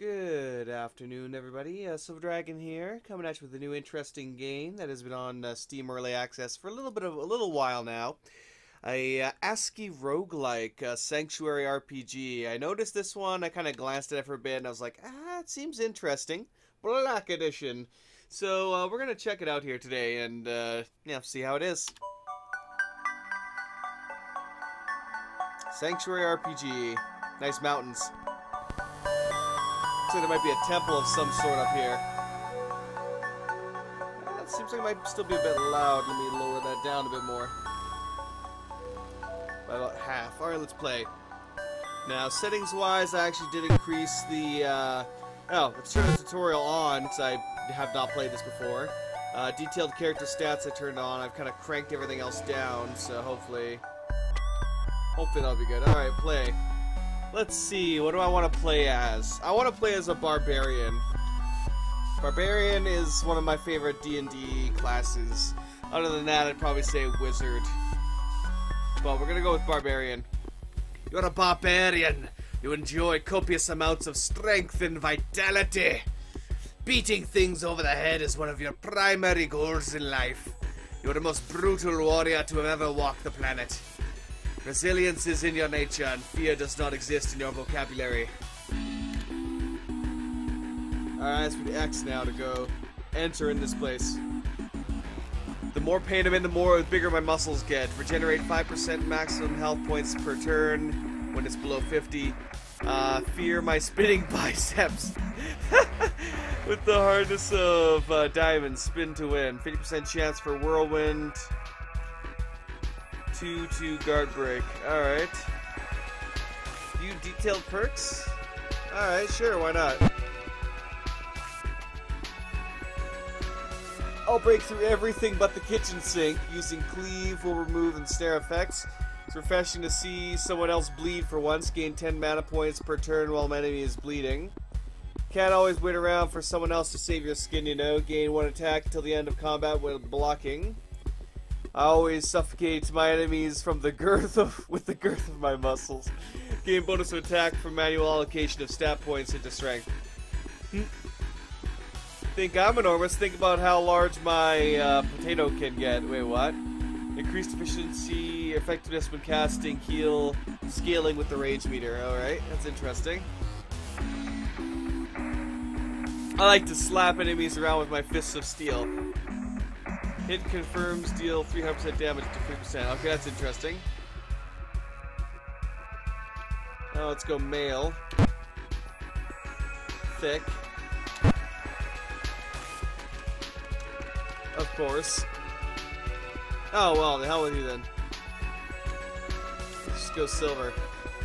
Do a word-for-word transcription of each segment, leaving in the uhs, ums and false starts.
Good afternoon, everybody. Uh, Silver Dragon here, coming at you with a new interesting game that has been on uh, Steam Early Access for a little bit of a little while now. A uh, ascii roguelike uh, sanctuary R P G. I noticed this one. I kind of glanced at it for a bit, and I was like, ah, it seems interesting. Black Edition. So uh, we're gonna check it out here today, and uh, yeah, see how it is. Sanctuary R P G. Nice mountains. Looks like there might be a temple of some sort up here. That seems like it might still be a bit loud. Let me lower that down a bit more. By about half. Alright, let's play. Now, settings-wise, I actually did increase the... Uh, oh, let's turn the tutorial on, because I have not played this before. Uh, detailed character stats I turned on. I've kind of cranked everything else down, so hopefully... Hopefully that'll be good. Alright, play. Let's see, what do I want to play as? I want to play as a barbarian. Barbarian is one of my favorite D and D classes. Other than that, I'd probably say wizard. But we're gonna go with barbarian. You're a barbarian. You enjoy copious amounts of strength and vitality. Beating things over the head is one of your primary goals in life. You're the most brutal warrior to have ever walked the planet. Resilience is in your nature, and fear does not exist in your vocabulary. Alright, it's for the X now to go enter in this place. The more pain I'm in, the more the bigger my muscles get. Regenerate five percent maximum health points per turn when it's below fifty. Uh, fear my spinning biceps. With the hardness of uh, diamonds, spin to win. fifty percent chance for whirlwind. two two guard break. Alright. Few detailed perks? Alright, sure, why not? I'll break through everything but the kitchen sink. Using cleave will remove and snare effects. It's refreshing to see someone else bleed for once. Gain ten mana points per turn while an enemy is bleeding. Can't always wait around for someone else to save your skin, you know. Gain one attack until the end of combat while blocking. I always suffocate my enemies from the girth of with the girth of my muscles. Gain bonus to attack from manual allocation of stat points into strength. Hmm. Think I'm enormous. Think about how large my uh, potato can get. Wait, what? Increased efficiency, effectiveness when casting, heal, scaling with the rage meter. Alright, that's interesting. I like to slap enemies around with my fists of steel. Hit confirms deal three hundred percent damage to three percent. Okay, that's interesting. Now let's go male. Thick. Of course. Oh, well, the hell with you then. Let's just go silver.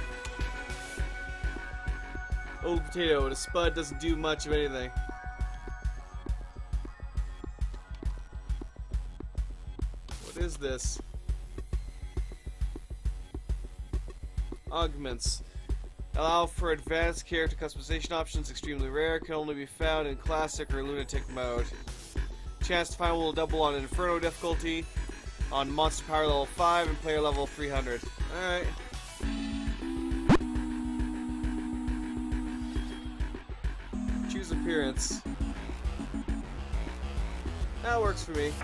Old potato, and a spud doesn't do much of anything. What is this? Augments. Allow for advanced character customization options, extremely rare, can only be found in classic or lunatic mode. Chance to find will double on Inferno difficulty, on monster power level five and player level three hundred. Alright. Choose appearance. That works for me.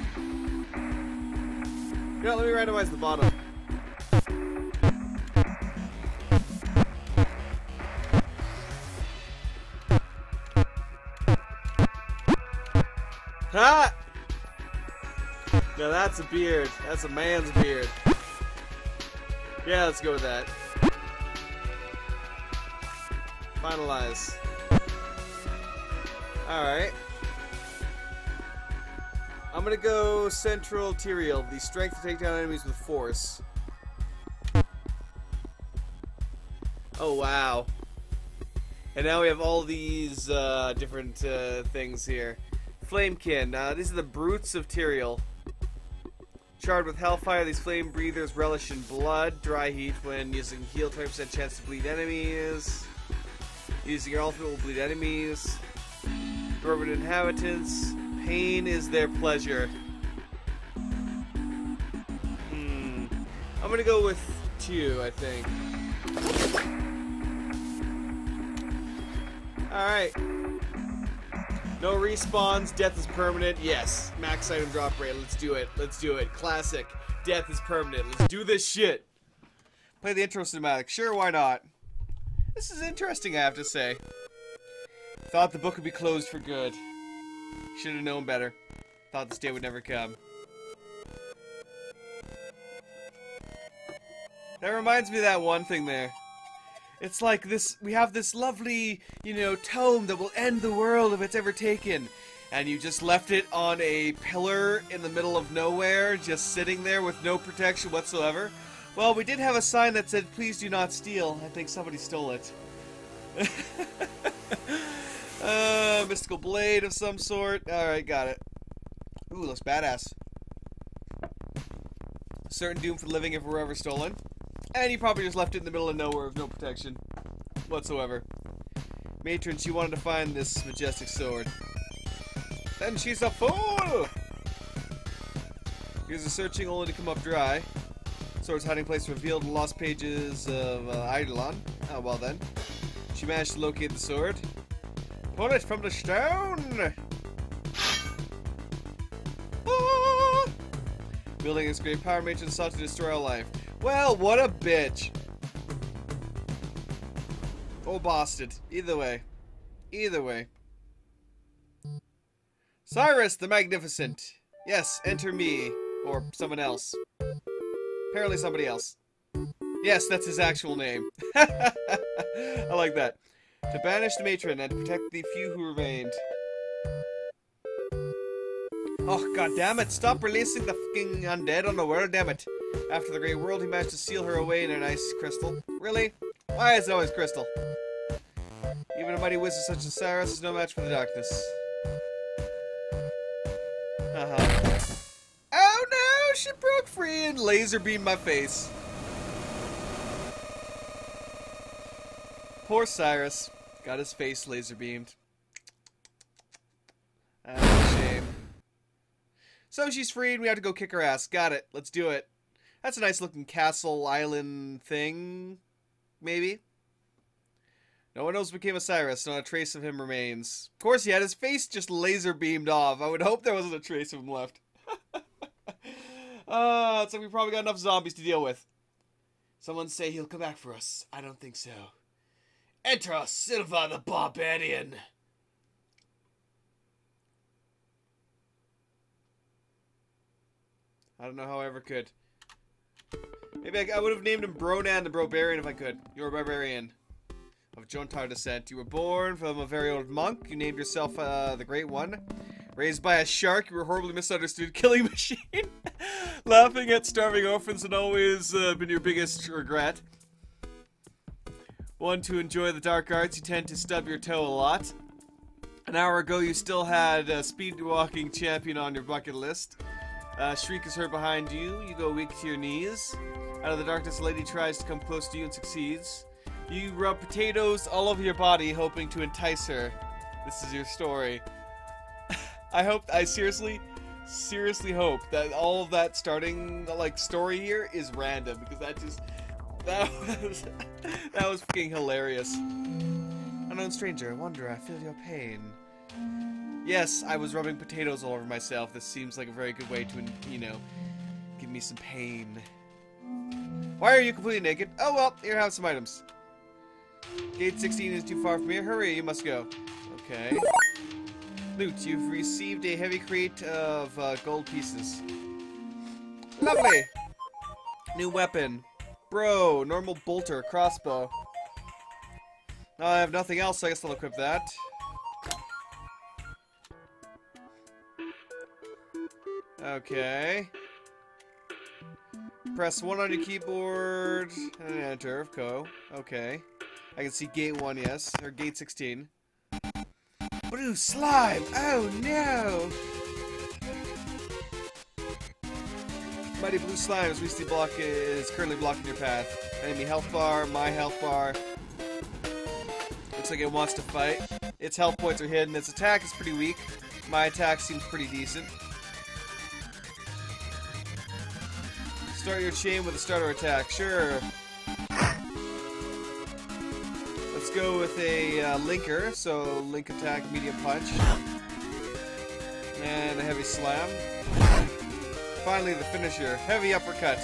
You know, let me randomize the bottom. Ha! Now that's a beard. That's a man's beard. Yeah, let's go with that. Finalize. Alright. I'm gonna go Central Tyrael, the strength to take down enemies with force. Oh, wow. And now we have all these uh, different uh, things here. Flamekin. Uh, these are the brutes of Tyrael. Charred with hellfire, these flame breathers relish in blood. Dry heat when using heal, twenty percent chance to bleed enemies. Using your ultimate will bleed enemies. Dwarven inhabitants. Pain is their pleasure. Hmm. I'm gonna go with two, I think. Alright. No respawns, death is permanent. Yes. Max item drop rate. Let's do it. Let's do it. Classic. Death is permanent. Let's do this shit. Play the intro cinematic. Sure, why not? This is interesting, I have to say. Thought the book would be closed for good. Should have known better. Thought this day would never come. That reminds me of that one thing there. It's like this, we have this lovely, you know, tome that will end the world if it's ever taken. And you just left it on a pillar in the middle of nowhere, just sitting there with no protection whatsoever. Well, we did have a sign that said, please do not steal. I think somebody stole it. uh, mystical blade of some sort. Alright, got it. Ooh, looks badass. Certain doom for living if it were ever stolen. And you probably just left it in the middle of nowhere with no protection whatsoever. Matron, she wanted to find this majestic sword. Then she's a fool! Here's a searching only to come up dry. Sword's hiding place revealed in the lost pages of uh, Eidolon. Oh, well then. She managed to locate the sword. Pull it from the stone! Ah! Wielding its great power, Matron sought to destroy all life. Well, what a bitch. Oh, bastard. Either way. Either way. Cyrus the Magnificent. Yes, enter me. Or someone else. Apparently somebody else. Yes, that's his actual name. I like that. To banish the matron and to protect the few who remained. Oh, god damn it. Stop releasing the fucking undead on the world, damn it. After the Great World, he managed to seal her away in an ice crystal. Really? Why is it always crystal? Even a mighty wizard such as Cyrus is no match for the darkness. Uh-huh. Oh no! She broke free and laser beamed my face. Poor Cyrus. Got his face laser beamed. That's a shame. So she's free and we have to go kick her ass. Got it. Let's do it. That's a nice looking castle island thing. Maybe. No one knows what became of Cyrus. Not a trace of him remains. Of course, he had his face just laser beamed off. I would hope there wasn't a trace of him left. uh, it's like we probably got enough zombies to deal with. Someone say he'll come back for us. I don't think so. Enter us, Silva the Barbarian. I don't know how I ever could. Maybe I, I would have named him Bronan the Barbarian if I could. You're a barbarian of Jontar descent. You were born from a very old monk. You named yourself uh, the Great One. Raised by a shark, you were horribly misunderstood killing machine. Laughing at starving orphans had always uh, been your biggest regret. One to enjoy the dark arts, you tend to stub your toe a lot. An hour ago, you still had a speed walking champion on your bucket list. Uh, shriek is heard behind you. You go weak to your knees. Out of the darkness, a lady tries to come close to you and succeeds. You rub potatoes all over your body, hoping to entice her. This is your story. I hope, I seriously, seriously hope that all of that starting, like, story here is random, because that just, that was, that was fucking hilarious. Unknown stranger, I wonder, I feel your pain. Yes, I was rubbing potatoes all over myself. This seems like a very good way to, you know, give me some pain. Why are you completely naked? Oh well, here have some items. Gate sixteen is too far from here. Hurry, you must go. Okay. Loot, you've received a heavy crate of uh, gold pieces. Lovely! New weapon. Bro, normal bolter, crossbow. No, I have nothing else, so I guess I'll equip that. Okay. Press one on your keyboard and enter, of co. Okay. I can see gate one, yes. Or gate sixteen. Blue slime! Oh no! Mighty blue slime is recently block is currently blocking your path. Enemy health bar, my health bar. Looks like it wants to fight. Its health points are hidden. Its attack is pretty weak. My attack seems pretty decent. Start your chain with a starter attack. Sure. Let's go with a uh, linker, so link attack, medium punch. And a heavy slam. Finally, the finisher, heavy uppercut.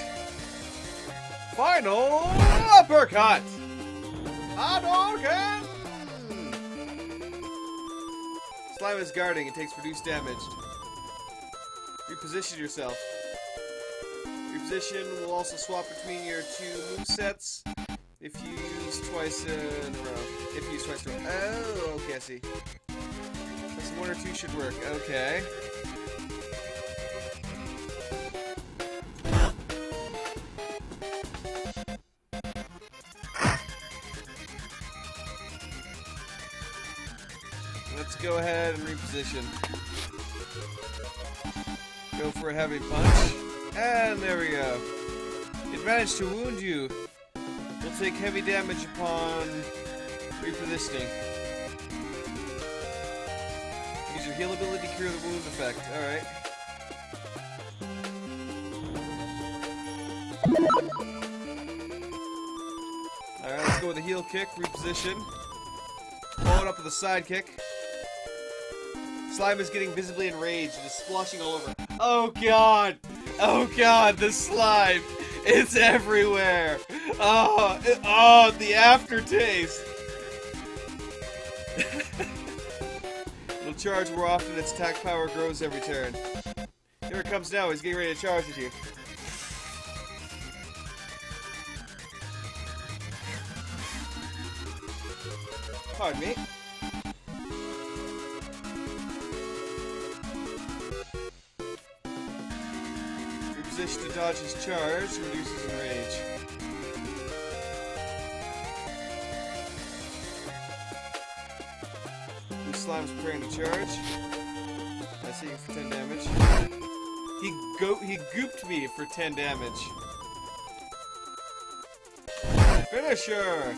Final uppercut! Hadouken! Slime is guarding, it takes reduced damage. Reposition yourself. Reposition will also swap between your two movesets if you use twice in a row. If you use twice in a row. Oh, okay, I see. So one or two should work. Okay. Let's go ahead and reposition. Go for a heavy punch. And there we go. It managed to wound you. You'll take heavy damage upon repositioning. Use your heal ability to cure the wound effect. Alright. Alright, let's go with a heal kick, reposition. Follow it up with a side kick. Slime is getting visibly enraged and is splashing all over. Oh god! Oh god, the slime! It's everywhere! Oh, it, oh, the aftertaste! It'll charge more often, its attack power grows every turn. Here it comes now, he's getting ready to charge at you. Pardon me. Reposition to dodge his charge, reduces enrage. The slime's preparing to charge. I see you for ten damage. He go he gooped me for ten damage. Finisher!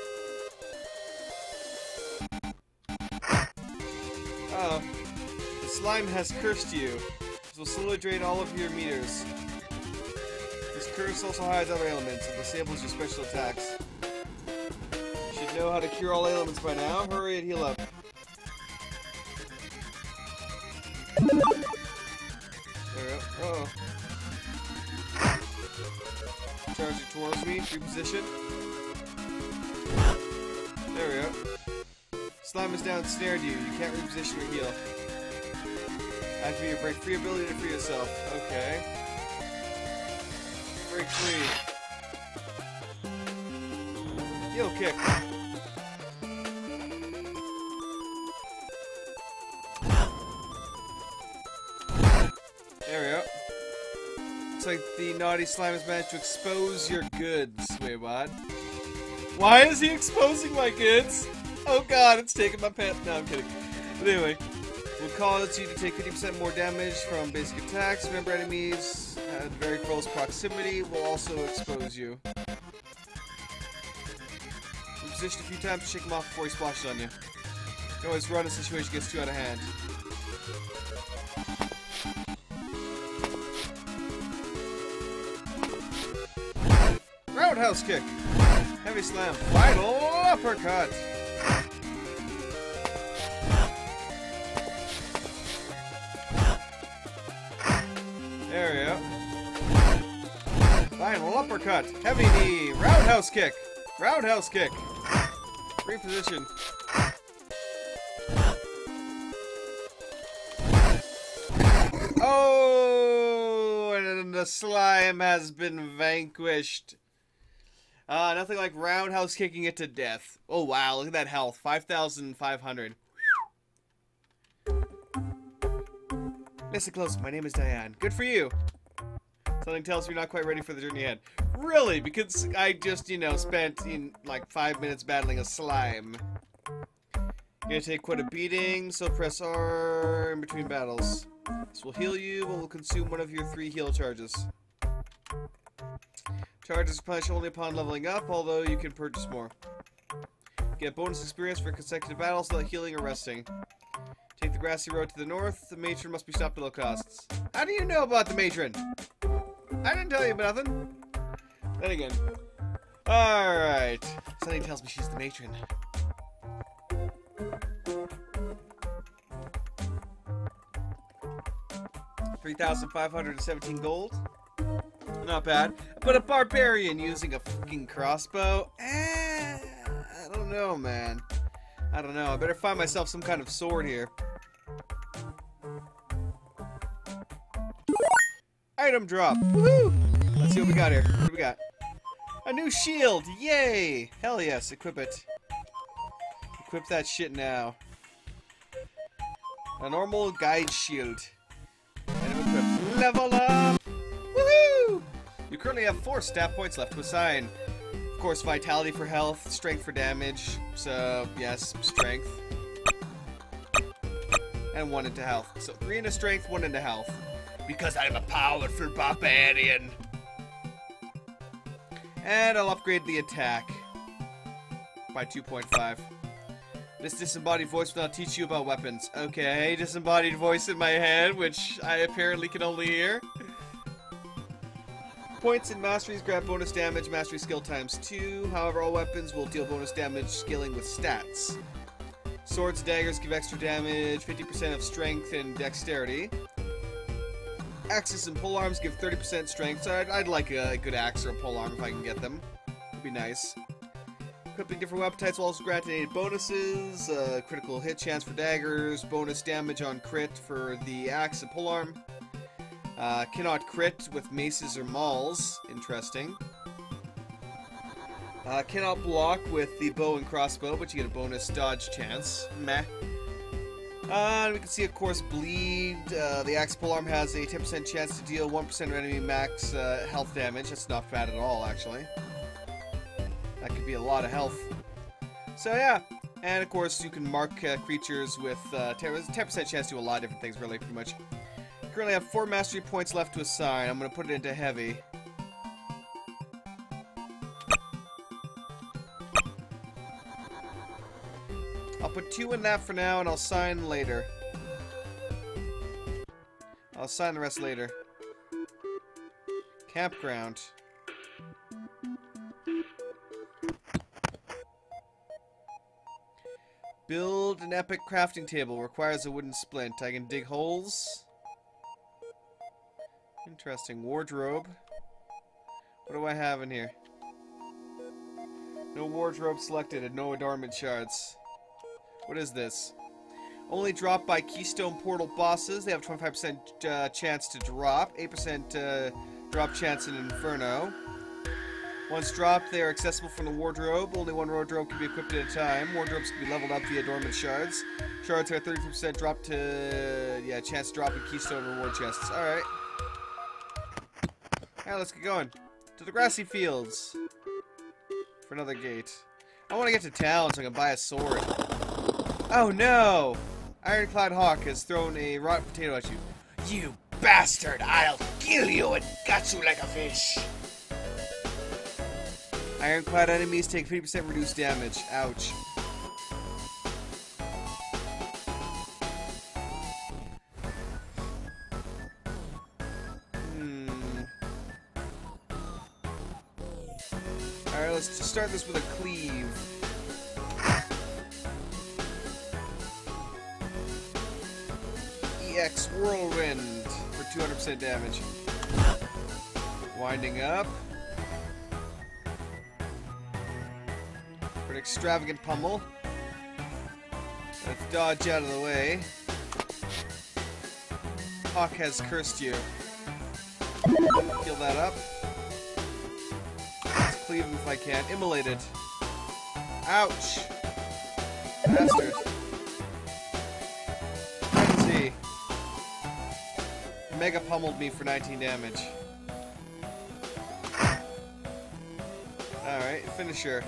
Oh. The slime has cursed you. This will slowly drain all of your meters. This curse also hides other ailments and disables your special attacks. You should know how to cure all ailments by now. Hurry and heal up. There we go. Uh oh. Charging towards me. Reposition. There we go. Slime has now ensnared you. You can't reposition or heal. Activate your break free ability to free yourself. Okay. Break free. Heal kick. There we go. Looks like the naughty slime has managed to expose your goods. Wait, what? Why is he exposing my goods? Oh god, it's taking my pet. No, I'm kidding. But anyway. Will cause you to take fifty percent more damage from basic attacks. Remember, enemies at very close proximity will also expose you. Reposition a few times to shake him off before he splashes on you. You can always run if the situation gets too out of hand. Roundhouse kick. Heavy slam. Final uppercut. There we go. Final uppercut. Heavy knee. Roundhouse kick. Roundhouse kick. Reposition. Oh, and the slime has been vanquished. Uh, nothing like roundhouse kicking it to death. Oh wow, look at that health. five thousand five hundred. Listen close, my name is Diane. Good for you. Something tells me you're not quite ready for the journey ahead. Really? Because I just, you know, spent in like five minutes battling a slime. You're gonna take quite a beating, so press R in between battles. This will heal you, but will consume one of your three heal charges. Charges replenish only upon leveling up, although you can purchase more. Get bonus experience for consecutive battles without healing or resting. Take the grassy road to the north. The matron must be stopped at low costs. How do you know about the matron? I didn't tell you about nothing. Then again. Alright. Something tells me she's the matron. three thousand five hundred seventeen gold. Not bad. But a barbarian using a fucking crossbow? Eh, I don't know, man. I don't know. I better find myself some kind of sword here. Item drop. Woohoo! Let's see what we got here. What do we got? A new shield! Yay! Hell yes, equip it. Equip that shit now. A normal guide shield. Item equipped. Level up! Woohoo! You currently have four stat points left to assign. Of course, vitality for health, strength for damage. So, yes, strength. And one into health. So, three into strength, one into health. Because I'm a powerful barbarian. And I'll upgrade the attack by two point five. This disembodied voice will now teach you about weapons. Okay, disembodied voice in my head, which I apparently can only hear. Points in masteries grant bonus damage, mastery skill times two. However, all weapons will deal bonus damage skilling with stats. Swords and daggers give extra damage, fifty percent of strength and dexterity. Axes and polearms give thirty percent strength, so I'd, I'd like a good axe or a polearm if I can get them. Would be nice. Equipping different weapon types will also grant innate bonuses, uh, critical hit chance for daggers, bonus damage on crit for the axe and polearm. Uh, cannot crit with maces or mauls. Interesting. Uh, cannot block with the bow and crossbow, but you get a bonus dodge chance. Meh. Uh, and we can see, of course, bleed. Uh, the axe polearm has a ten percent chance to deal one percent of enemy max uh, health damage. That's not bad at all, actually. That could be a lot of health. So, yeah. And, of course, you can mark uh, creatures with uh, ten percent chance to do a lot of different things, really, pretty much. Currently have four mastery points left to assign. I'm going to put it into heavy. I'll put two in that for now, and I'll sign later. I'll sign the rest later. Campground. Build an epic crafting table. Requires a wooden splint. I can dig holes. Interesting. Wardrobe. What do I have in here? No wardrobe selected and no adornment shards. What is this? Only drop by Keystone Portal bosses. They have a twenty-five percent uh, chance to drop. eight percent uh, drop chance in Inferno. Once dropped, they are accessible from the wardrobe. Only one wardrobe can be equipped at a time. Wardrobes can be leveled up via dormant shards. Shards are thirty-three percent drop to... Yeah, chance to drop in Keystone reward chests. Alright. Alright, let's get going. To the grassy fields. For another gate. I want to get to town so I can buy a sword. Oh no! Ironclad Hawk has thrown a rotten potato at you. You bastard! I'll kill you and gut you like a fish! Ironclad enemies take fifty percent reduced damage. Ouch. Hmm. Alright, let's just start this with a cleave. E X Whirlwind for two hundred percent damage. Winding up. For an extravagant pummel. Let's dodge out of the way. Hawk has cursed you. Heal that up. Let's cleave him if I can. Immolated. Ouch! Bastard. Mega pummeled me for nineteen damage. Alright, finisher.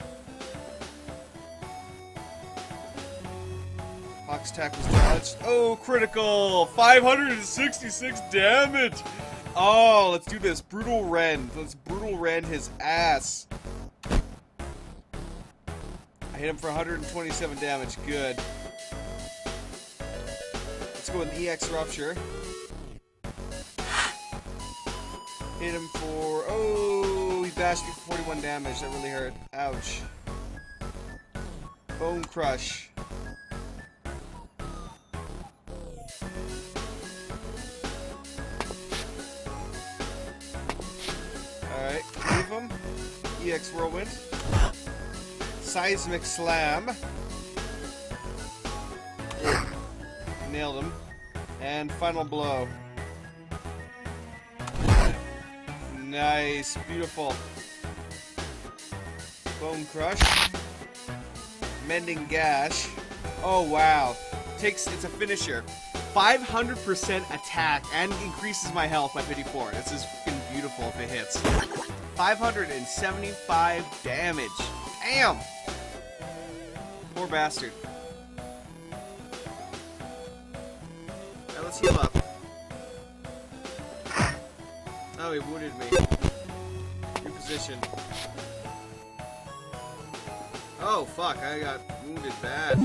Hawk's attack was dodged. Oh, critical! five hundred sixty-six damage! Oh, let's do this. Brutal rend. Let's brutal rend his ass. I hit him for one hundred twenty-seven damage. Good. Let's go with E X Rupture. Hit him for... Oh, he bashed me for forty-one damage. That really hurt. Ouch. Bone Crush. of them. E X Whirlwind. Seismic Slam. Nailed him. And Final Blow. Nice. Beautiful. Bone Crush. Mending Gash. Oh, wow. Takes, it's a finisher. five hundred percent attack and increases my health by fifty-four. This is fucking beautiful if it hits. five hundred seventy-five damage. Damn! Poor bastard. Now let's heal up. Oh, he wounded me. Reposition. Oh, fuck. I got wounded bad.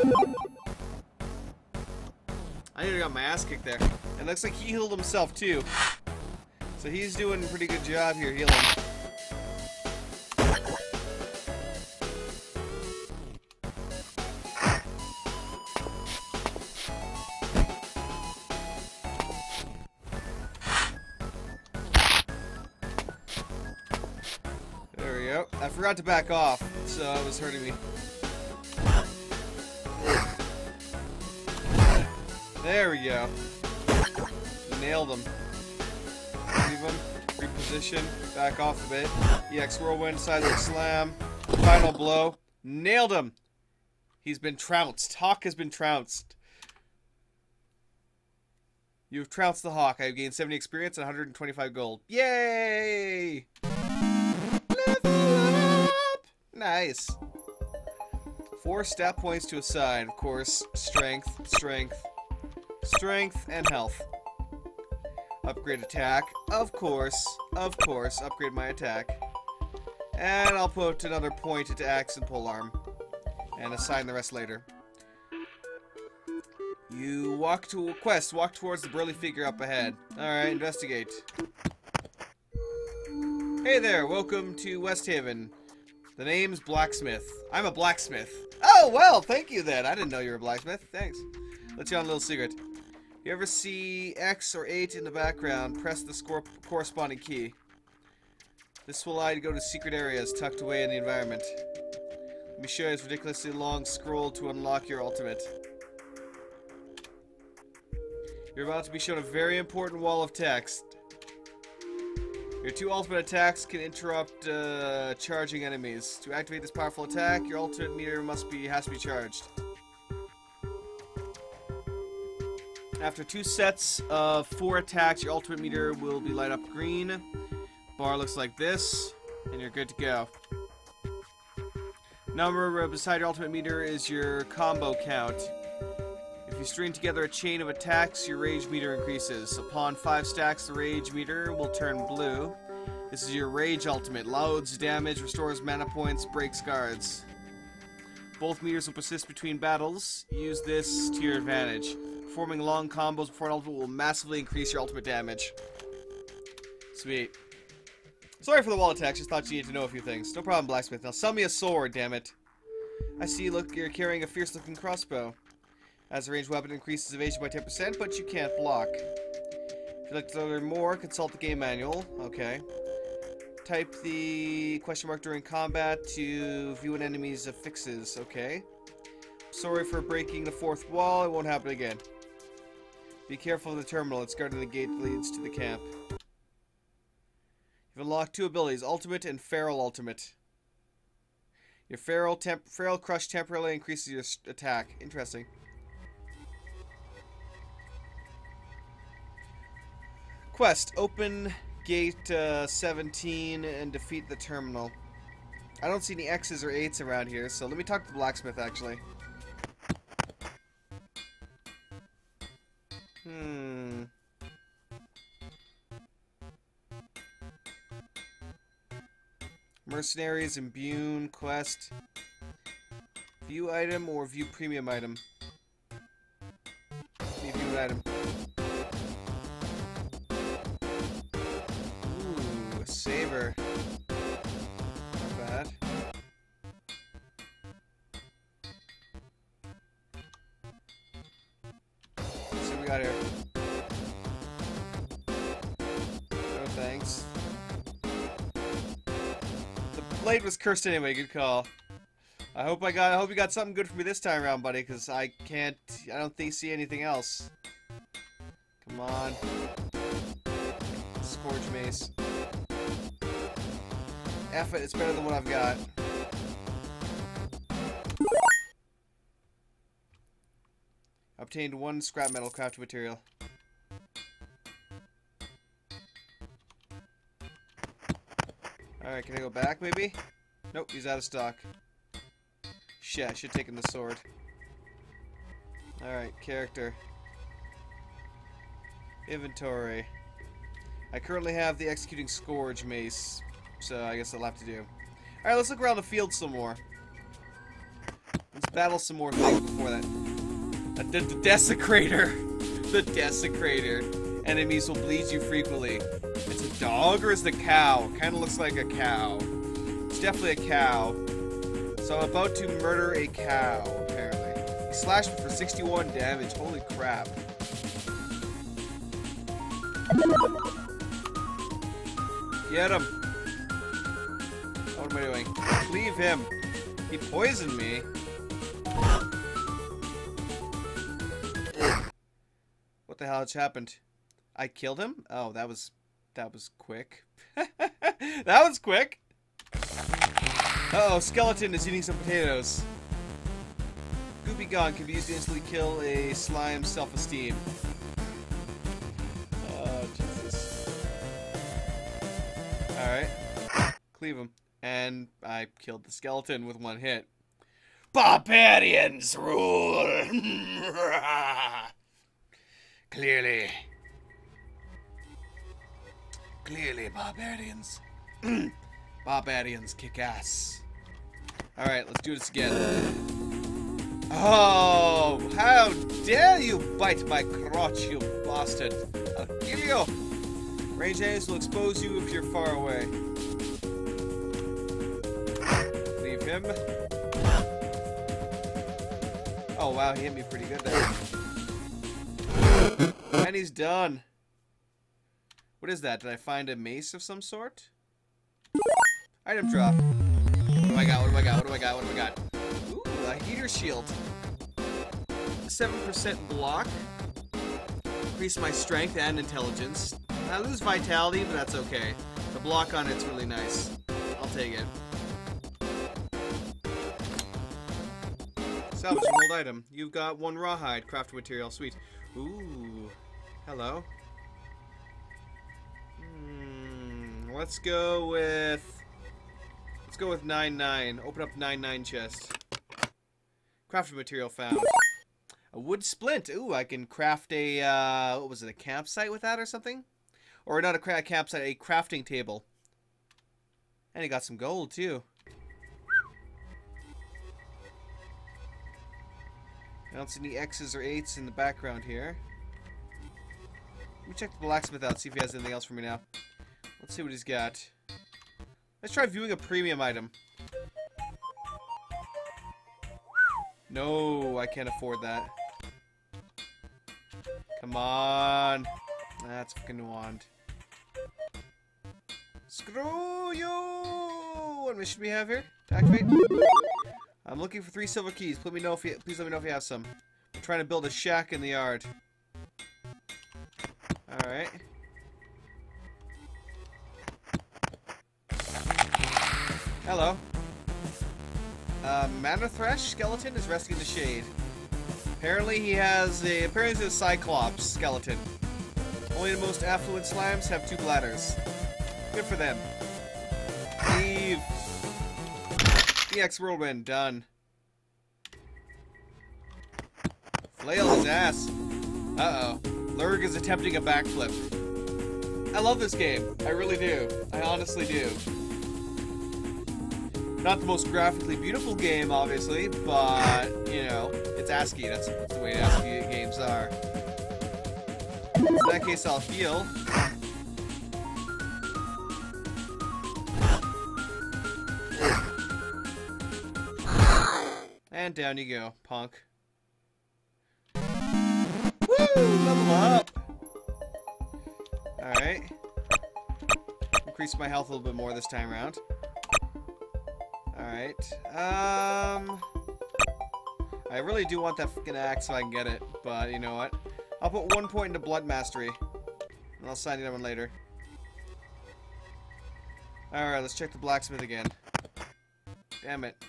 I nearly got my ass kicked there. And looks like he healed himself, too. So he's doing a pretty good job here healing. There we go. I forgot to back off, so it was hurting me. There we go. Nailed him. Leave him. Reposition. Back off a bit. E X Whirlwind. Seismic Slam. Final Blow. Nailed him. He's been trounced. Hawk has been trounced. You've trounced the Hawk. I've gained seventy experience and one hundred twenty-five gold. Yay! Level up! Nice. Four stat points to assign. Of course, strength, strength, strength, and health. Upgrade attack. Of course, of course, upgrade my attack. And I'll put another point into axe and polearm. And assign the rest later. You walk to a quest. Walk towards the burly figure up ahead. Alright, investigate. Hey there, welcome to West Haven. The name's Blacksmith. I'm a blacksmith. Oh, well, thank you then. I didn't know you were a blacksmith. Thanks. Let's you on a little secret. You ever see X or eight in the background, press the score corresponding key. This will allow you to go to secret areas tucked away in the environment. Let me show you this ridiculously long scroll to unlock your ultimate. You're about to be shown a very important wall of text. Your two ultimate attacks can interrupt uh, charging enemies. To activate this powerful attack, your ultimate meter must be has to be charged. After two sets of four attacks, your ultimate meter will be light up green. Bar looks like this, and you're good to go. Number beside your ultimate meter is your combo count. If you string together a chain of attacks, your rage meter increases. Upon five stacks, the rage meter will turn blue. This is your rage ultimate. Loads damage, restores mana points, breaks guards. Both meters will persist between battles. Use this to your advantage. Performing long combos before an ultimate will massively increase your ultimate damage. Sweet. Sorry for the wall attacks, just thought you needed to know a few things. No problem, Blacksmith. Now sell me a sword, damn it. I see look you're carrying a fierce-looking crossbow. As a ranged weapon, increases evasion by ten percent, but you can't block. If you'd like to learn more, consult the game manual. Okay. Type the question mark during combat to view an enemy's affixes. Okay. Sorry for breaking the fourth wall. It won't happen again. Be careful of the terminal. It's guarding the gate that leads to the camp. You've unlocked two abilities, Ultimate and Feral Ultimate. Your Feral, temp Feral Crush temporarily increases your attack. Interesting. Quest. Open gate uh, seventeen and defeat the terminal. I don't see any X's or eights around here, so let me talk to the blacksmith, actually. Hmm. Mercenaries, Imbune, quest. View item or view premium item? Need view item. Ooh, a saber. Not bad. Let's see what we got here. No thanks. Blade was cursed anyway. Good call. I hope I got. I hope you got something good for me this time around, buddy. Because I can't. I don't think see anything else. Come on. Scourge mace. F it. It's better than what I've got. Obtained one scrap metal crafting material. Alright, can I go back maybe? Nope, he's out of stock. Shit, I should have taken the sword. Alright, character. Inventory. I currently have the executing scourge mace, so I guess I'll have to do. Alright, let's look around the field some more. Let's battle some more things before that. Uh, the, the desecrator. The desecrator. Enemies will bleed you frequently. It's a dog or is it a cow? Kind of looks like a cow. It's definitely a cow. So I'm about to murder a cow, apparently. He slashed me for sixty-one damage. Holy crap. Get him. What am I doing? Leave him. He poisoned me. What the hell just happened? I killed him? Oh, that was that was quick. That was quick. Uh-oh, skeleton is eating some potatoes. Goopy Gone can be used to instantly kill a slime's self-esteem. Oh, Jesus. Alright. Cleave him. And I killed the skeleton with one hit. Barbarians rule! Clearly. Clearly, barbarians. Barbarians kick ass. Alright, let's do this again. Oh, how dare you bite my crotch, you bastard. I'll kill you. Range enemies will expose you if you're far away. Leave him. Oh, wow, he hit me pretty good there. And he's done. What is that? Did I find a mace of some sort? Item drop. What do I got? What do I got? What do I got? What do I got? Ooh, a heater shield. seven percent block. Increase my strength and intelligence. I lose vitality, but that's okay. The block on it's really nice. I'll take it. Salvage an old item. You've got one rawhide. Craft material. Sweet. Ooh. Hello. Hmm. Let's go with... Let's go with nine nine. Open up nine nine chest. Crafting material found. A wood splint. Ooh, I can craft a, uh, what was it, a campsite with that or something? Or not a cra campsite, a crafting table. And he got some gold, too. I don't see any X's or eights in the background here. Let me check the blacksmith out, see if he has anything else for me now. Let's see what he's got. Let's try viewing a premium item. No, I can't afford that. Come on. That's fucking wand. Screw you! What mission we have here? To activate? I'm looking for three silver keys. Let me know if you, please let me know if you have some. I'm trying to build a shack in the yard. Alright. Hello. Uh, Mana Thresh skeleton is resting in the shade. Apparently he has a apparently he's a Cyclops skeleton. Only the most affluent slimes have two bladders. Good for them. Leave. E X Whirlwind done. Flail his ass. Uh oh. Lurg is attempting a backflip. I love this game. I really do. I honestly do. Not the most graphically beautiful game, obviously, but, you know, it's ASCII. That's, that's the way ASCII games are. In that case, I'll heal. And down you go, punk. Woo! Level up! Alright. Increase my health a little bit more this time around. Alright. Um... I really do want that fucking axe so I can get it, but you know what? I'll put one point into Blunt Mastery. And I'll sign that one later. Alright, let's check the blacksmith again. Damn it.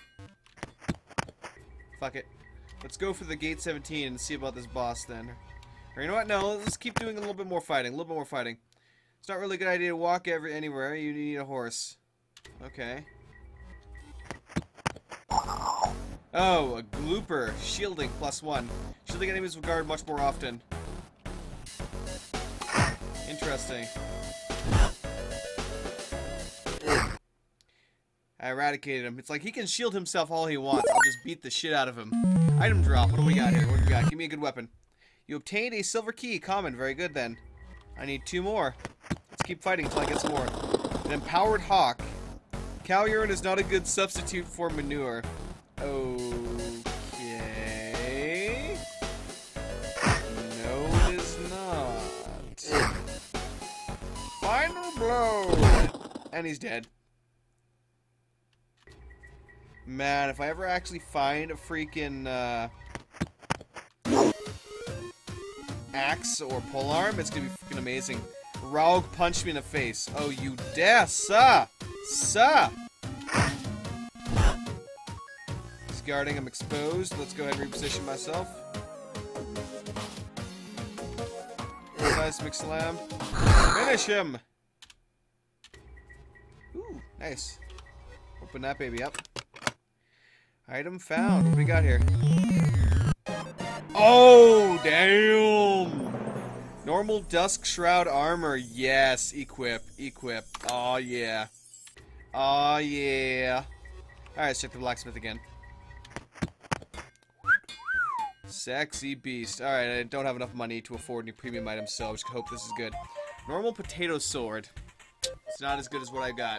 Fuck it. Let's go for the gate seventeen and see about this boss then. Or you know what? No, let's keep doing a little bit more fighting. A little bit more fighting. It's not really a good idea to walk every anywhere. You need a horse. Okay. Oh, a glooper. Shielding plus one. Shielding enemies with guard much more often. Interesting. I eradicated him. It's like he can shield himself all he wants. I'll just beat the shit out of him. Item drop. What do we got here? What do we got? Give me a good weapon. You obtained a silver key. Common. Very good then. I need two more. Let's keep fighting until I get some more. An empowered hawk. Cow urine is not a good substitute for manure. Okay. No, it is not. Final blow. And he's dead. Man, if I ever actually find a freaking uh, axe or polearm, it's gonna be freaking amazing. Rogue punched me in the face. Oh, you dare, sir! Sir! He's guarding, I'm exposed. Let's go ahead and reposition myself. Nice, McSlam. Finish him! Ooh, nice. Open that baby up. Item found. What do we got here? Oh, damn! Normal Dusk Shroud armor. Yes, equip, equip. Oh, yeah. Oh, yeah. Alright, let's check the blacksmith again. Sexy beast. Alright, I don't have enough money to afford any premium items, so I just hope this is good. Normal potato sword. It's not as good as what I got.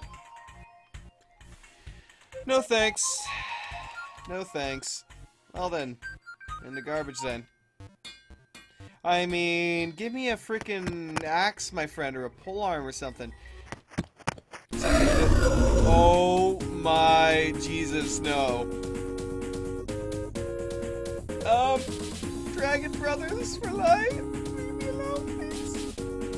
No thanks. No thanks. Well then, in the garbage then. I mean, give me a freaking axe, my friend, or a polearm or something. Oh my Jesus, no. Um, Dragon Brothers for life. Leave me alone, please.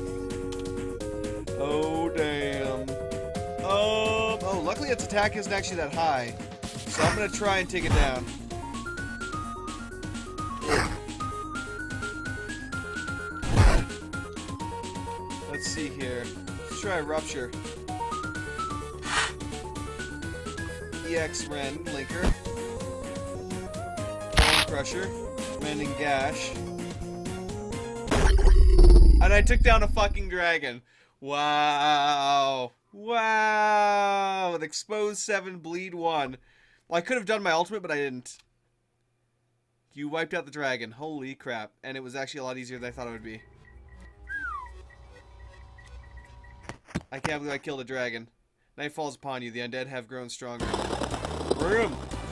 Oh damn. Um, oh, luckily its attack isn't actually that high. So I'm gonna try and take it down. Let's see here. Let's try Rupture. E X Ren, Linker. Bone Crusher. Mending Gash. And I took down a fucking dragon. Wow. Wow. With Expose seven, Bleed one. Well, I could have done my ultimate, but I didn't. You wiped out the dragon. Holy crap. And it was actually a lot easier than I thought it would be. I can't believe I killed a dragon. Night falls upon you. The undead have grown stronger. Room.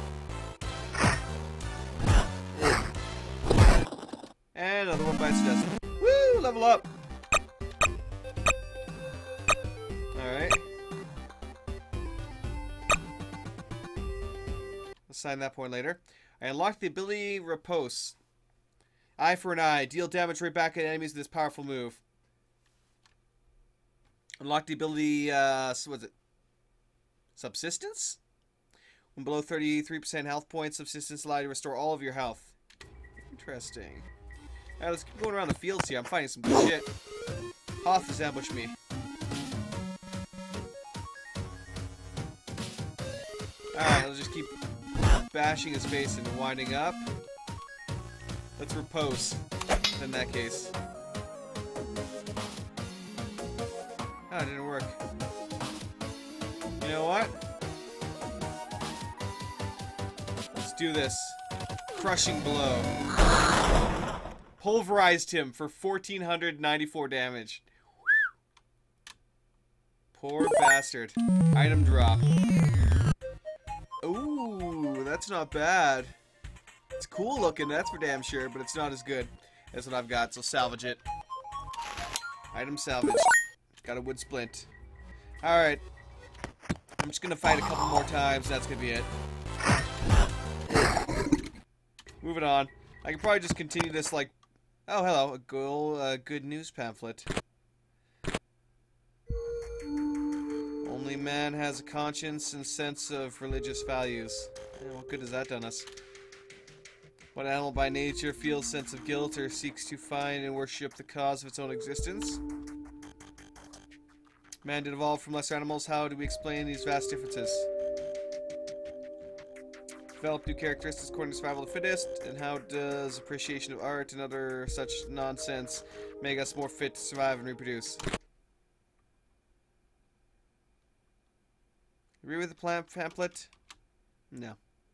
And another one bites dust. Woo! Level up. Alright. Sign that point later. I unlocked the ability Riposte. Eye for an eye. Deal damage right back at enemies with this powerful move. Unlock the ability, uh, so what's it? Subsistence? When below thirty-three percent health points, Subsistence allows you to restore all of your health. Interesting. Alright, let's keep going around the fields here. I'm finding some good shit. Hoth has ambushed me. Alright, let's just keep bashing his face and winding up. Let's repose in that case. Oh, it didn't work. You know what? Let's do this. Crushing blow. Pulverized him for fourteen ninety-four damage. Poor bastard. Item drop. Ooh, that's not bad. It's cool looking, that's for damn sure, but it's not as good as what I've got, so salvage it. Item salvaged. Got a wood splint. Alright. I'm just gonna fight a couple more times. That's gonna be it. Moving on. I can probably just continue this like... Oh, hello. A goal, uh, good news pamphlet. Only man has a conscience and sense of religious values. Eh, what good has that done us? What animal by nature feels sense of guilt or seeks to find and worship the cause of its own existence? Man did evolve from lesser animals. How do we explain these vast differences? Develop new characteristics according to survival of the fittest, and how does appreciation of art and other such nonsense make us more fit to survive and reproduce? Agree with the plan pamphlet? No.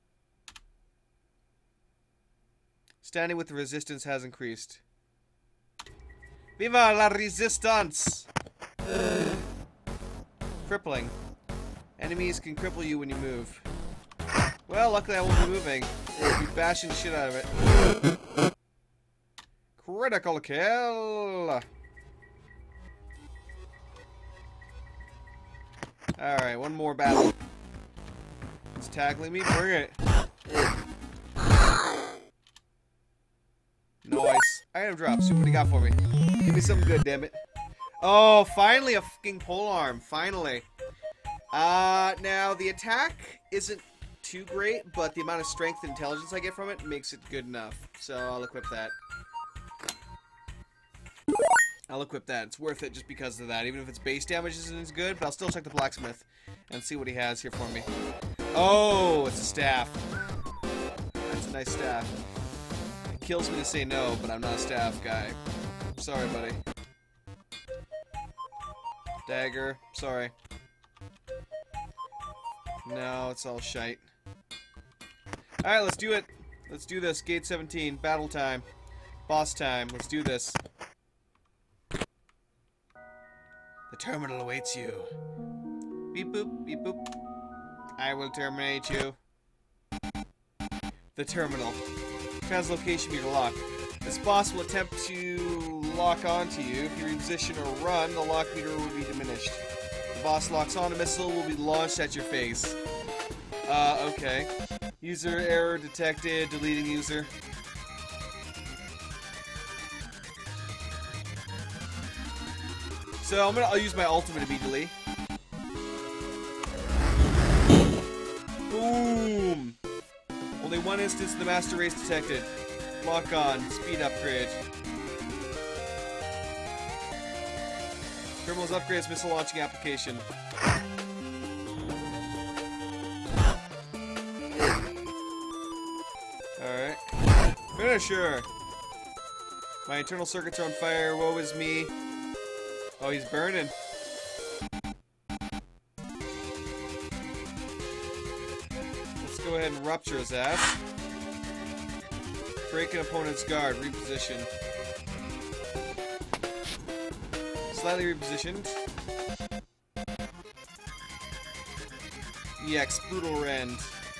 Standing with the resistance has increased. Viva la resistance! Crippling. Enemies can cripple you when you move. Well, luckily I won't be moving. I'll be bashing the shit out of it. Critical kill! Alright, one more battle. It's tackling me. Bring it. Nice. Item drop. See what he got for me. Give me something good, damn it. Oh, finally a fucking polearm. Finally. Uh, now the attack isn't too great, but the amount of strength and intelligence I get from it makes it good enough. So I'll equip that. I'll equip that. It's worth it just because of that. Even if its base damage isn't as good, but I'll still check the blacksmith and see what he has here for me. Oh, it's a staff. That's a nice staff. It kills me to say no, but I'm not a staff guy. Sorry, buddy. Dagger. Sorry. No, it's all shite. Alright, let's do it. Let's do this. Gate seventeen. Battle time. Boss time. Let's do this. The terminal awaits you. Beep boop, beep boop. I will terminate you. The terminal. Translocation meter lock. This boss will attempt to lock onto you. If you reposition or run, the lock meter will be diminished. The boss locks on, a missile will be launched at your face. Uh, okay. User error detected. Deleting user. So I'm gonna I'll use my ultimate immediately. Boom! Only one instance of the master race detected. Lock on. Speed upgrade. Terminal's upgrades missile launching application. Alright. Finisher! My internal circuits are on fire. Woe is me. Oh, he's burning. Let's go ahead and rupture his ass. Break an opponent's guard. Reposition. Slightly repositioned. E X. Brutal Rend.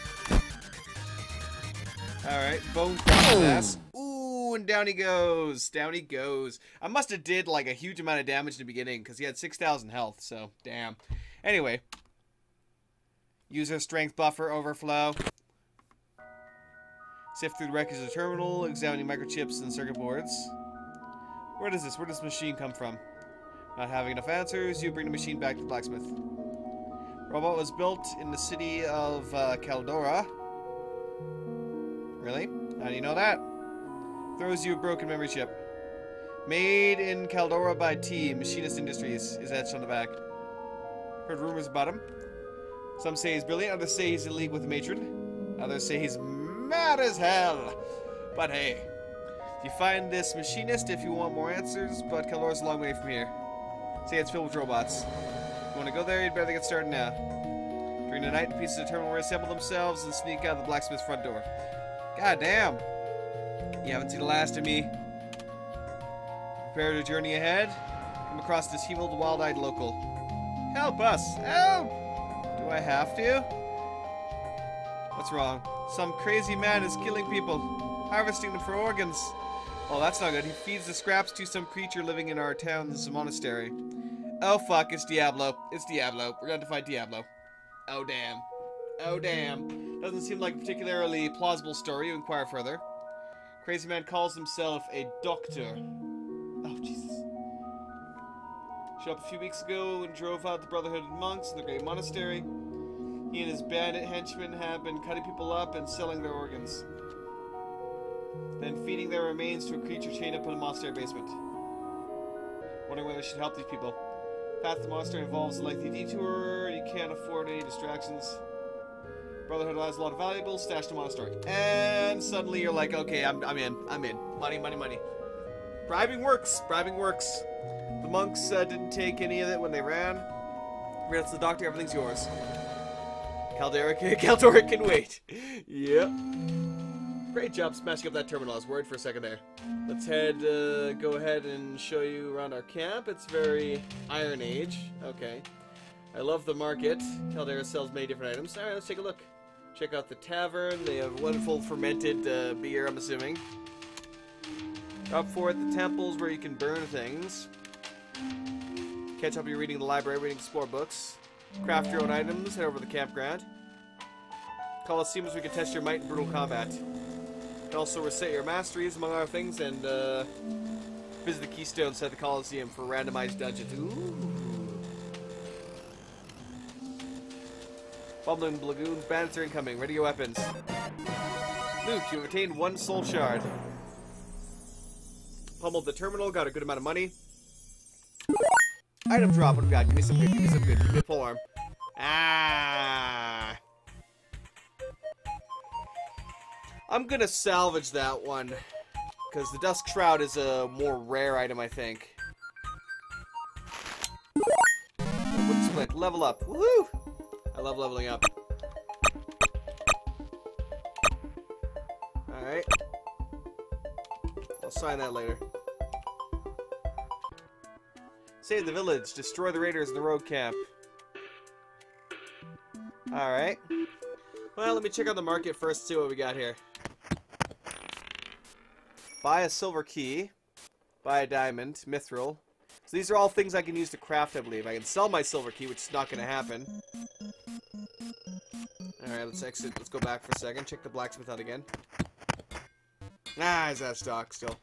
Alright. Bone crush his ass. Ooh, and down he goes. Down he goes. I must have did like a huge amount of damage in the beginning because he had six thousand health, so damn. Anyway. User strength buffer overflow. Sift through the wreckage of the terminal, examining microchips and circuit boards. Where does this? Where does this machine come from? Not having enough answers, you bring the machine back to the blacksmith. Robot was built in the city of uh, Caldora. Really? How do you know that? Throws you a broken memory chip. Made in Caldora by T, Machinist Industries, is etched on the back. Heard rumors about him. Some say he's brilliant, others say he's in league with the matron. Others say he's mad as hell. But hey, you find this machinist if you want more answers, but Caldora's a long way from here. Say it's filled with robots. You want to go there, you'd better get started now. During the night, the pieces of the terminal reassemble themselves and sneak out the blacksmith's front door. God damn. You haven't seen the last of me. Prepare to journey ahead. Come across this healed, wild-eyed local. Help us! Help! Do I have to? What's wrong? Some crazy man is killing people, harvesting them for organs. Oh, that's not good. He feeds the scraps to some creature living in our town's monastery. Oh fuck, it's Diablo. It's Diablo. We're gonna have to fight Diablo. Oh, damn. Oh, damn. Doesn't seem like a particularly plausible story. You inquire further. Crazy man calls himself a doctor. Oh, Jesus. Showed up a few weeks ago and drove out the Brotherhood of Monks in the Great Monastery. He and his bandit henchmen have been cutting people up and selling their organs. Then feeding their remains to a creature chained up in a monastery basement. Wondering whether I should help these people. Path to the monastery involves a lengthy detour, and you can't afford any distractions. Brotherhood has a lot of valuables stashed in the monastery. And suddenly you're like, okay, I'm, I'm in. I'm in. Money, money, money. Bribing works. Bribing works. The monks uh, didn't take any of it when they ran. That's the doctor, everything's yours. Caldera, Caldora can wait. Yep. Great job smashing up that terminal. I was worried for a second there. Let's head, uh, go ahead and show you around our camp. It's very Iron Age. Okay. I love the market. Caldera sells many different items. Alright, let's take a look. Check out the tavern. They have wonderful fermented uh, beer, I'm assuming. Up for it, the temples where you can burn things. Catch up, you're reading the library, reading explore books. Craft your own items, head over to the campground. Coliseum is where you can test your might in brutal combat. You can also recite your masteries, among other things, and uh, visit the Keystone inside the Coliseum for randomized dungeons. Ooh. Bubbling Lagoon, bandits are incoming. Ready your weapons. Luke, you've obtained one soul shard. Pummeled the terminal, got a good amount of money. Item drop, what do we got? Give me some good, give me some good. Give me a pole arm. Ah. I'm gonna salvage that one. Because the Dusk Shroud is a more rare item, I think. Wooden split, level up. Woohoo! I love leveling up. Alright. I'll sign that later. Save the village. Destroy the raiders in the rogue camp. Alright. Well, let me check out the market first, see what we got here. Buy a silver key. Buy a diamond. Mithril. So these are all things I can use to craft, I believe. I can sell my silver key, which is not going to happen. Alright, let's exit. Let's go back for a second. Check the blacksmith out again. Ah, he's out of stock still.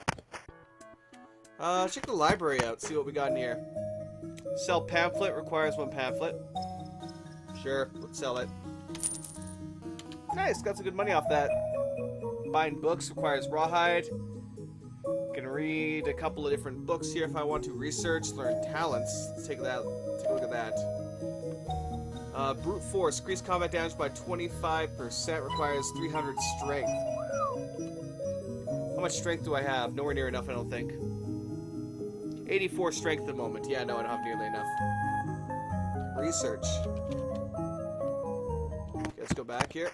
Uh, check the library out, see what we got in here. Sell pamphlet, requires one pamphlet. Sure, let's sell it. Nice, got some good money off that. Buying books requires rawhide. Can read a couple of different books here if I want to research, learn talents. Let's take that. Take a look at that. Uh, brute force, increase combat damage by twenty-five percent, requires three hundred strength. How much strength do I have? Nowhere near enough, I don't think. eighty-four strength at the moment. Yeah, no, I don't have nearly enough. Research. Okay, let's go back here.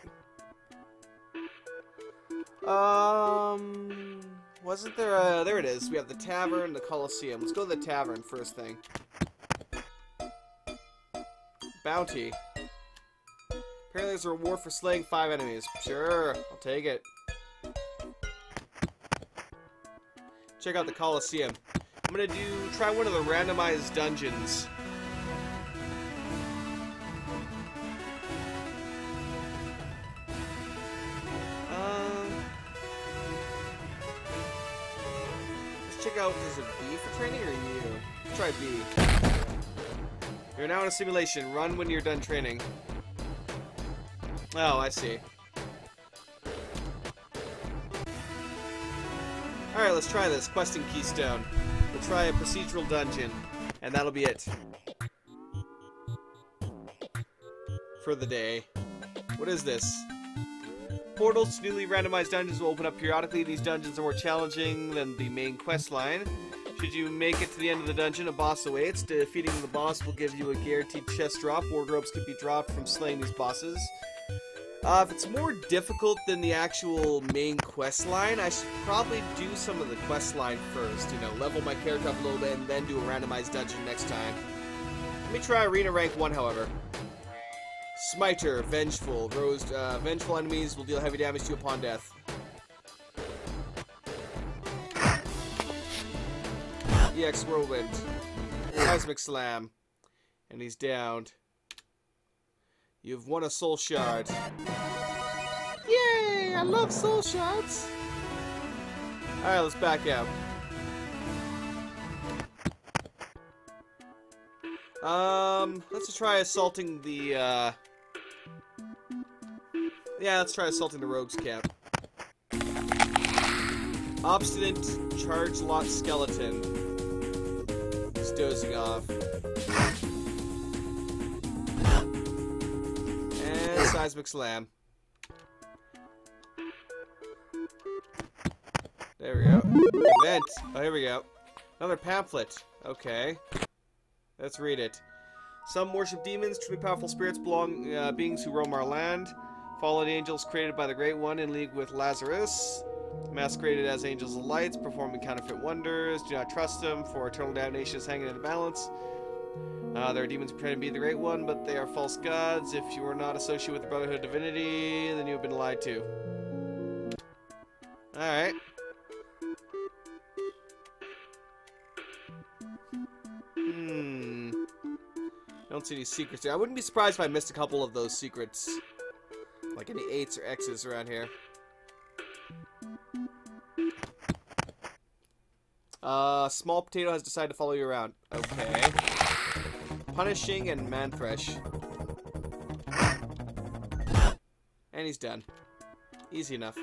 Um, wasn't there a... There it is. We have the tavern, the Coliseum. Let's go to the tavern first thing. Bounty. Apparently there's a reward for slaying five enemies. Sure, I'll take it. Check out the Coliseum. I'm gonna do try one of the randomized dungeons. Um, let's check out. Is it B for training or U? Let's try B. You're now in a simulation. Run when you're done training. Oh, I see. Alright, let's try this. Questing Keystone. We'll try a procedural dungeon. And that'll be it. For the day. What is this? Portals to newly randomized dungeons will open up periodically. These dungeons are more challenging than the main quest line. Should you make it to the end of the dungeon, a boss awaits. Defeating the boss will give you a guaranteed chest drop. Wardrobes can be dropped from slaying these bosses. Uh, if it's more difficult than the actual main quest line, I should probably do some of the quest line first. You know, level my character up a little bit and then do a randomized dungeon next time. Let me try Arena Rank one, however. Smiter, Vengeful. Rose, uh, vengeful enemies will deal heavy damage to you upon death. E X Whirlwind. Cosmic Slam. And he's downed. You've won a soul shard. Yay! I love soul shards! Alright, let's back out. Um, let's try assaulting the, uh... Yeah, let's try assaulting the rogue's camp. Obstinate charge lot skeleton. He's dozing off. And seismic slam. There we go. Event. Oh, here we go. Another pamphlet. Okay. Let's read it. Some worship demons, truly powerful spirits, belong uh, beings who roam our land. Fallen angels created by the Great One in league with Lazarus. Masqueraded as angels of lights, performing counterfeit wonders. Do not trust them, for eternal damnation is hanging in the balance. Uh, there are demons who pretend to be the Great One, but they are false gods. If you are not associated with the Brotherhood of Divinity, then you have been lied to. Alright. Hmm. I don't see any secrets here. I wouldn't be surprised if I missed a couple of those secrets. Like any eights or X's around here. Uh, small potato has decided to follow you around. Okay. Punishing and Manthresh. And he's done. Easy enough.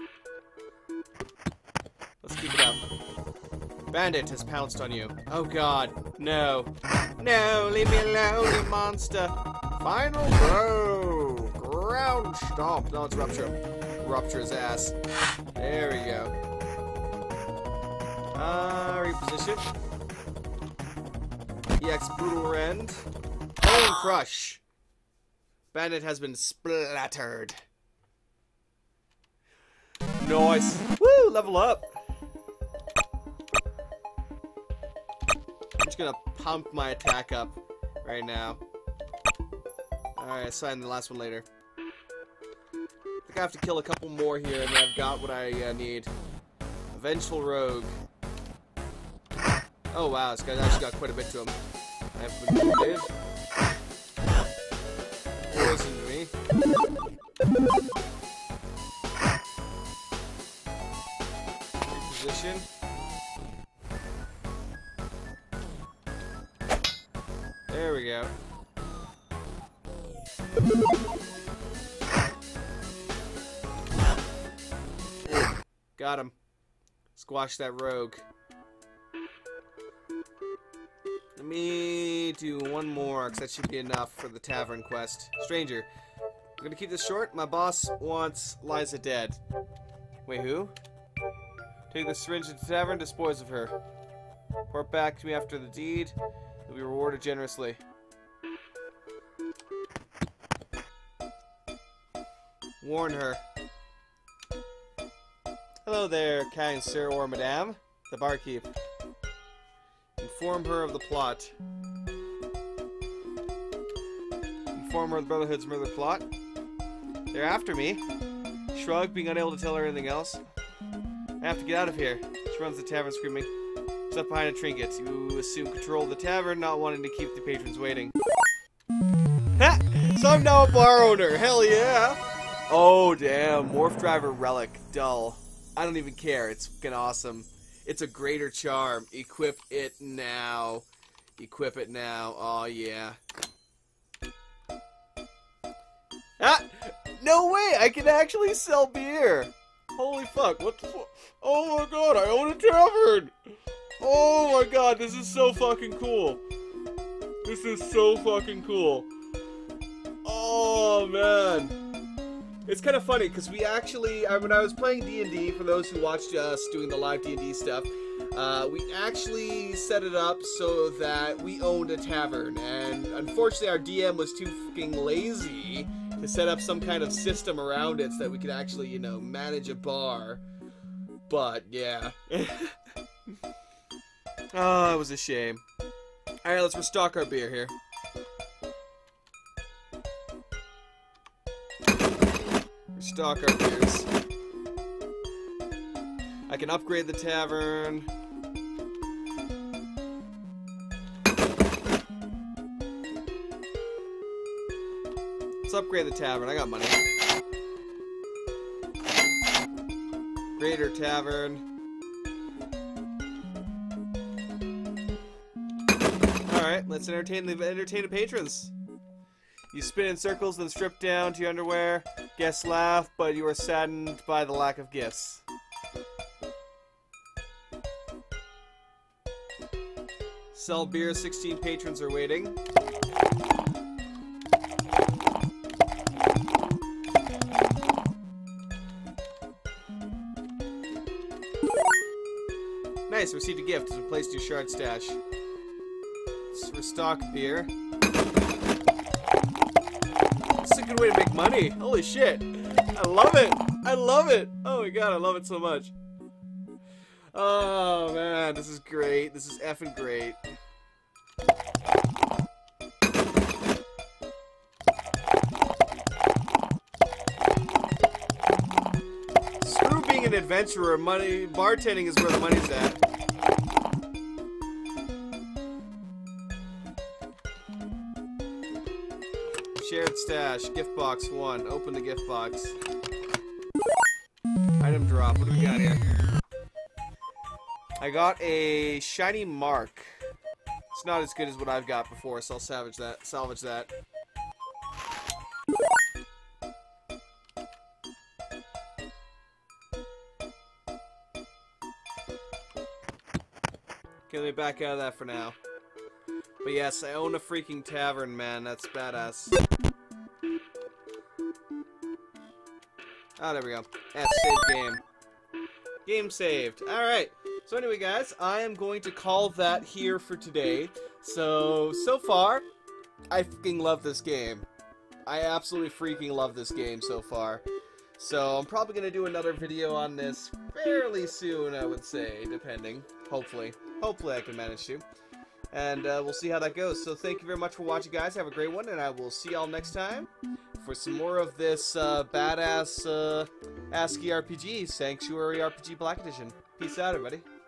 Let's keep it up. Bandit has pounced on you. Oh god. No. No, leave me alone, you monster. Final blow. Ground stomp. No, it's rupture him. Rupture his ass. There we go. Uh, reposition. E X brutal rend. Bone crush. Bandit has been splattered. Nice. Woo, level up. I'm just gonna pump my attack up right now. Alright, I'll sign the last one later. I think I have to kill a couple more here and then I've got what I uh, need. A vengeful rogue. Oh wow, this guy's actually got quite a bit to him. I have been wounded. Poisoned me. Reposition. There we go. Got him. Squash that rogue. Let me do one more, because that should be enough for the tavern quest. Stranger. I'm gonna keep this short. My boss wants Liza dead. Wait, who? Take the syringe to the tavern, dispose of her. Report back to me after the deed. You'll be rewarded generously. Warn her. Hello there, kind sir or madame. The barkeep. Inform her of the plot. Inform her of the Brotherhood's murder plot. They're after me. Shrug, being unable to tell her anything else. I have to get out of here. She runs the tavern screaming. She's up behind a trinket. You assume control of the tavern, not wanting to keep the patrons waiting. Ha! So I'm now a bar owner. Hell yeah! Oh damn, Morph Driver Relic. Dull. I don't even care. It's fucking awesome. It's a greater charm. Equip it now. Equip it now. Oh yeah. Ah! No way! I can actually sell beer! Holy fuck, what the fu- Oh my god, I own a tavern! Oh my god, this is so fucking cool. This is so fucking cool. Oh man. It's kind of funny, because we actually, uh, when I was playing D and D, for those who watched us doing the live D and D stuff, uh, we actually set it up so that we owned a tavern, and unfortunately our D M was too fucking lazy to set up some kind of system around it so that we could actually, you know, manage a bar. But, yeah. Oh, it was a shame. Alright, let's restock our beer here. Restock our beers. I can upgrade the tavern. What's upgrade the tavern. I got money. Greater tavern. Alright, let's entertain the entertain the patrons. You spin in circles, then strip down to your underwear. Guests laugh, but you are saddened by the lack of gifts. Sell beer, sixteen patrons are waiting. Nice, received a gift. Replaced your shard stash. Let's restock beer. This is a good way to make money. Holy shit. I love it. I love it. Oh my god, I love it so much. Oh man, this is great. This is effing great. Screw being an adventurer. Money bartending is where the money's at. Shared stash, gift box one. Open the gift box. Item drop. What do we got here? I got a shiny mark. It's not as good as what I've got before, so I'll salvage that. Salvage that. Okay, let me back out of that for now. But yes, I own a freaking tavern, man. That's badass. Ah, there we go. S, save game. Game saved. Alright. So anyway, guys, I am going to call that here for today. So, so far, I freaking love this game. I absolutely freaking love this game so far. So, I'm probably going to do another video on this fairly soon, I would say, depending. Hopefully. Hopefully I can manage to. And uh, we'll see how that goes. So thank you very much for watching, guys. Have a great one, and I will see y'all next time for some more of this uh, badass uh, ASCII R P G, Sanctuary R P G Black Edition. Peace out, everybody.